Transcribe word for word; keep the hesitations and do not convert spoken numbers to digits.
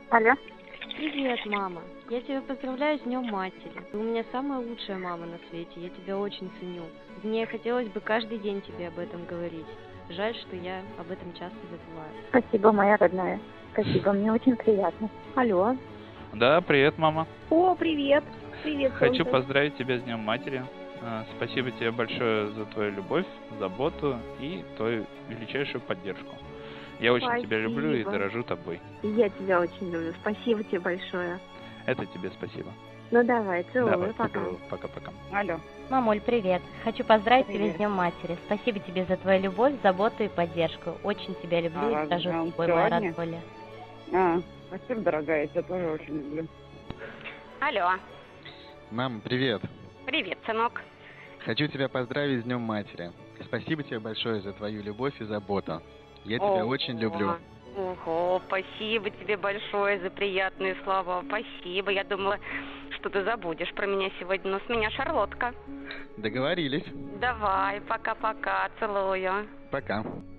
Алло. Привет, мама. Я тебя поздравляю с Днем Матери. Ты у меня самая лучшая мама на свете. Я тебя очень ценю. Мне хотелось бы каждый день тебе об этом говорить. Жаль, что я об этом часто забываю. Спасибо, моя родная. Спасибо, мне очень приятно. Алло. Да, привет, мама. О, привет. Привет, Хочу солнце. поздравить тебя с Днем Матери. А, Спасибо тебе большое за твою любовь, заботу и твою величайшую поддержку. Я очень тебя люблю и Спасибо. дорожу тобой. Я тебя очень люблю. Спасибо тебе большое. Это тебе спасибо. Ну давай, целую, Давай, пока. целую. Пока-пока. Алло. Мамуль, привет. Хочу поздравить тебя Привет. с Днем Матери. Спасибо тебе за твою любовь, заботу и поддержку. Очень тебя люблю А, и дорожу вам тобой, моя сегодня? родная. А, спасибо, дорогая, я тебя тоже очень люблю. Алло, Мам, привет. привет, сынок. Хочу тебя поздравить с Днем Матери. Спасибо тебе большое за твою любовь и заботу. Я тебя Ого. очень люблю. Ого, спасибо тебе большое за приятные слова. Спасибо. Я думала, что ты забудешь про меня сегодня, но с меня Шарлотка. Договорились. Давай, пока-пока, целую. Пока.